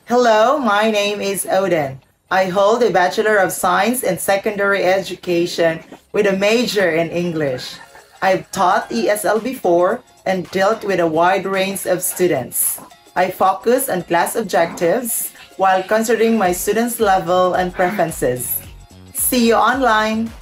Hello, my name is ODEN. I hold a Bachelor of Science in Secondary Education with a major in English. I've taught ESL before and dealt with a wide range of students. I focus on class objectives while considering my students' level and preferences. See you online!